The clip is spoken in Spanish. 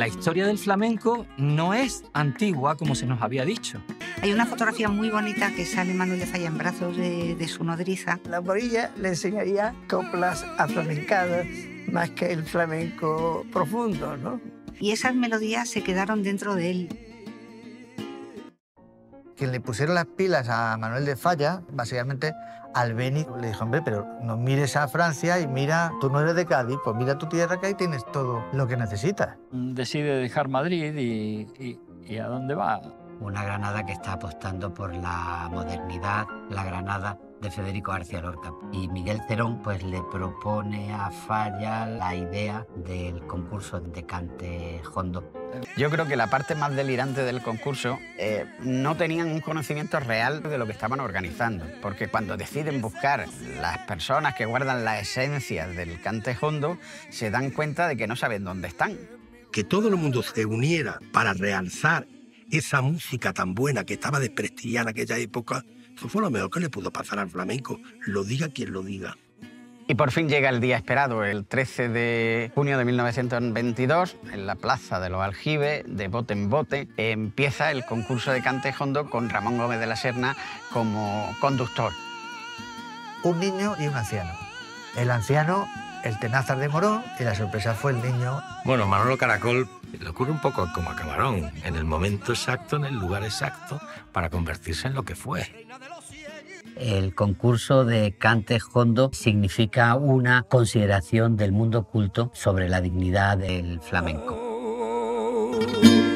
la historia del flamenco no es antigua como se nos había dicho. Hay una fotografía muy bonita que sale Manuel de Falla en brazos de su nodriza. La Morilla le enseñaría coplas aflamencadas más que el flamenco profundo, ¿no? Y esas melodías se quedaron dentro de él. Quien le pusieron las pilas a Manuel de Falla, básicamente Albéniz le dijo, hombre, pero no mires a Francia y mira, tú no eres de Cádiz, pues mira tu tierra que ahí tienes todo lo que necesitas. Decide dejar Madrid y ¿a dónde va? Una Granada que está apostando por la modernidad, la Granada de Federico García Lorca. Y Miguel Cerón pues le propone a Falla la idea del concurso de cante jondo. Yo creo que la parte más delirante del concurso no tenían un conocimiento real de lo que estaban organizando, porque cuando deciden buscar las personas que guardan la esencia del cante jondo, se dan cuenta de que no saben dónde están. Que todo el mundo se uniera para realzar esa música tan buena que estaba desprestigiada en aquella época, eso fue lo mejor que le pudo pasar al flamenco, lo diga quien lo diga. Y por fin llega el día esperado, el 13 de junio de 1922, en la Plaza de los Aljibes, de bote en bote, empieza el concurso de cante jondo con Ramón Gómez de la Serna como conductor. Un niño y un anciano. El anciano, el Tenazas de Morón, y la sorpresa fue el niño. Bueno, Manolo Caracol le ocurre un poco como a Camarón, en el momento exacto, en el lugar exacto, para convertirse en lo que fue. El concurso de cante jondo significa una consideración del mundo culto sobre la dignidad del flamenco.